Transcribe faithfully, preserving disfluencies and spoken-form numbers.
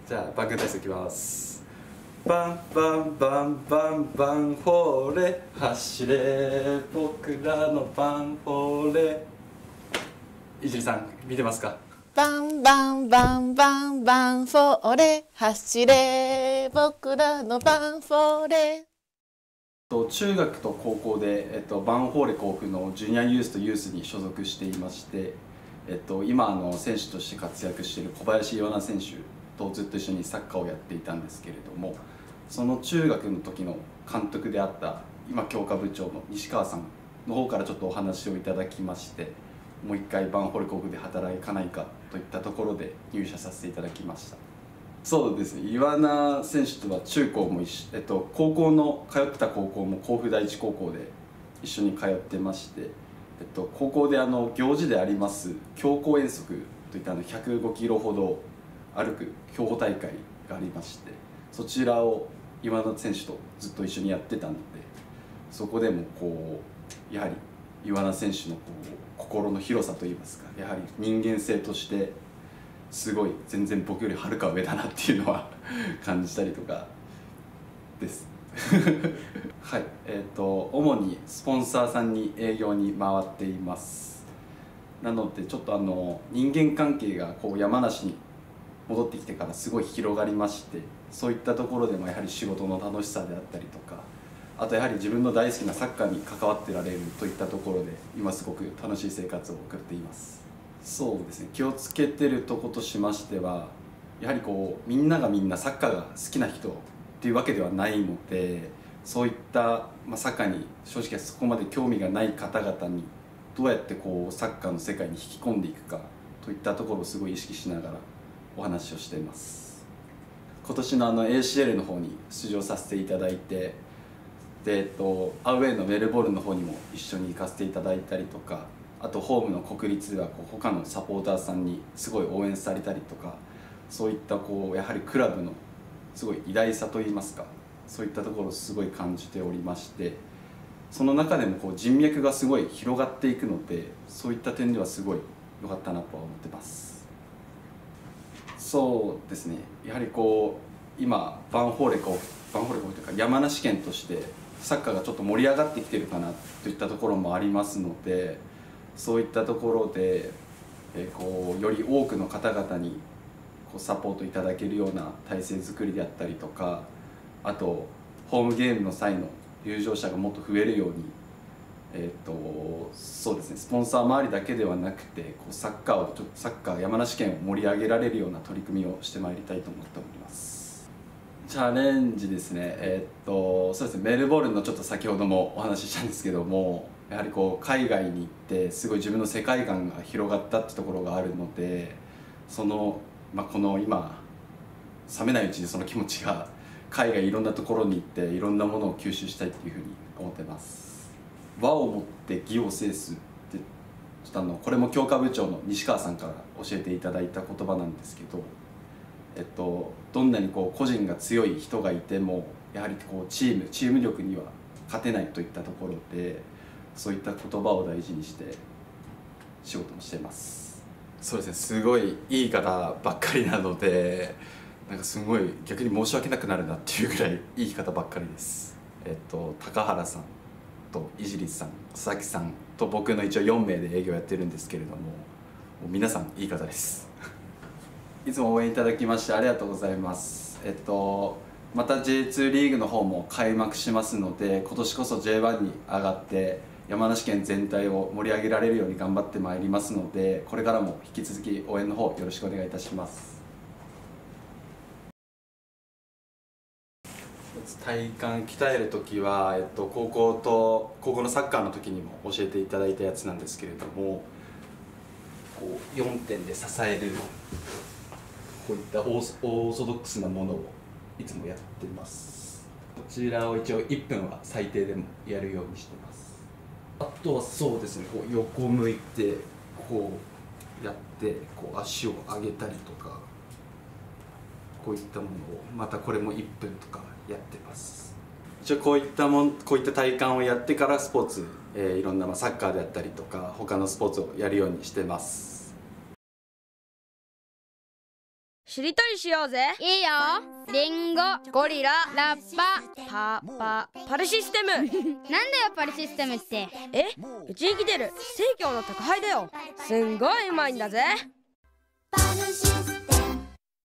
じゃあバンク体操いきます。バンバンバンバンバンフォーレ走れ僕らのバンフォーレ。いじりさん見てますか？ バンバンバンバンバンフォーレ走れ僕らのバンフォーレ。 中学と高校で、えっと、バンフォーレ甲府のジュニアユースとユースに所属していまして、えっと、今あの選手として活躍している小林洋奈選手とずっと一緒にサッカーをやっていたんですけれども、その中学の時の監督であった今強化部長の西川さんの方からちょっとお話をいただきまして、もう一回バンフォーレ甲府で働かないかといったところで入社させていただきました。そうですね、岩名選手とは中高も一緒、えっと、高校の通ってた高校も甲府第一高校で一緒に通ってまして、えっと、高校であの行事であります強行遠足といったあのひゃくごキロほど歩く競歩大会がありまして、そちらを岩名選手とずっと一緒にやってたので、そこでもこうやはり岩名選手のこう心の広さといいますか、やはり人間性としてすごい全然僕よりはるか上だなっていうのは感じたりとかですはい、えーと主にスポンサーさんに営業に回っています。なのでちょっとあの人間関係がこう山梨に戻ってきてからすごい広がりまして、そういったところでもやはり仕事の楽しさであったりとか、あとやはり自分の大好きなサッカーに関わってられるといったところで今すごく楽しい生活を送っています。そうですね、気をつけてるとことしましては、やはりこうみんながみんなサッカーが好きな人っていうわけではないので、そういった、まあ、サッカーに正直そこまで興味がない方々にどうやってこうサッカーの世界に引き込んでいくかといったところをすごい意識しながらお話をしています。今年のあの エーシーエル の方に出場させていただいて、で、えっと、アウェーのメルボルンの方にも一緒に行かせていただいたりとか、あとホームの国立ではこう他のサポーターさんにすごい応援されたりとか、そういったこうやはりクラブのすごい偉大さといいますか、そういったところをすごい感じておりまして、その中でもこう人脈がすごい広がっていくので、そういった点ではすごい良かったなとは思ってます。そうですね、やはりこう今バンフォーレ甲府バンフォーレ甲府というか山梨県としてサッカーがちょっと盛り上がってきてるかなといったところもありますので、そういったところで、えー、こうより多くの方々にこうサポートいただけるような体制づくりであったりとか、あとホームゲームの際の入場者がもっと増えるように、えー、とそうですね、スポンサー周りだけではなくてこうサッカーをちょっとサッカー山梨県を盛り上げられるような取り組みをしてまいりたいと思っております。チャレンジですね、えー、とそうですね、メルボルンのちょっと先ほどもお話ししたんですけども、やはりこう海外に行ってすごい自分の世界観が広がったってところがあるので、その、まあ、この今冷めないうちにその気持ちが海外いろんなところに行っていろんなものを吸収したいっていうふうに思ってます。和をもって義を制すってちょっとあのこれも強化部長の西川さんから教えていただいた言葉なんですけど、えっと、どんなにこう個人が強い人がいてもやはりこうチームチーム力には勝てないといったところで、そういった言葉を大事にして仕事もしています。そうですね、すごいいい方ばっかりなので、なんかすごい逆に申し訳なくなるなっていうぐらいいい方ばっかりです。えっと高原さんと井尻さん、佐々木さんと僕の一応よんめいで営業やってるんですけれども、もう皆さんいい方ですいつも応援いただきましてありがとうございます。えっとまた ジェイツー リーグの方も開幕しますので、今年こそ ジェイワン に上がって山梨県全体を盛り上げられるように頑張ってまいりますので、これからも引き続き応援の方よろしくお願いいたします。体幹鍛える時は、えっと、高校と高校のサッカーの時にも教えていただいたやつなんですけれども、こうよんてんで支えるこういったオーソオーソドックスなものをいつもやってます。こちらを一応いっぷんは最低でもやるようにしてます。あとはそうですね、こう横向いてこうやってこう足を上げたりとか、こういったものをまたこれもいっぷんとかやってます。一応こういったもんこういった体幹をやってからスポーツ、えー、いろんな、まあ、サッカーであったりとか他のスポーツをやるようにしてます。 しりとりしようぜ。 いいよ。リンゴ、 ゴリラ、 ラッパ。 パパパルシステム。 なんだよパルシステムって。 え、うちに来てる生協の宅配だよ。すんごいうまいんだぜ。 パルシステム